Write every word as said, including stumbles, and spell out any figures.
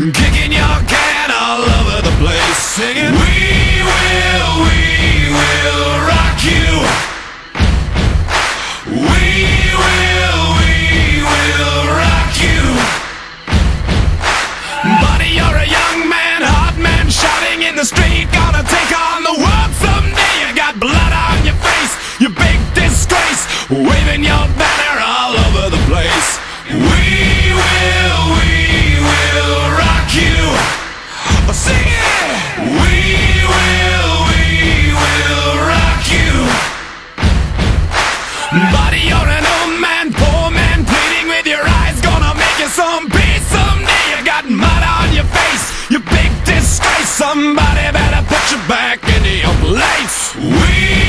kicking your can all over the place, singing, we will, we will rock you. We will, we will rock you. Buddy, you're a young man, hot man, shouting in the street, gonna take on the world someday. You got blood on your face, you big disgrace, waving your banner all over the place. We will, we will rock you. Sing it! We will, we will rock you. Buddy, you're an old man, poor man, pleading with your eyes, gonna make you some peace someday. You got mud on your face, you big disgrace. Somebody better put you back into your place. We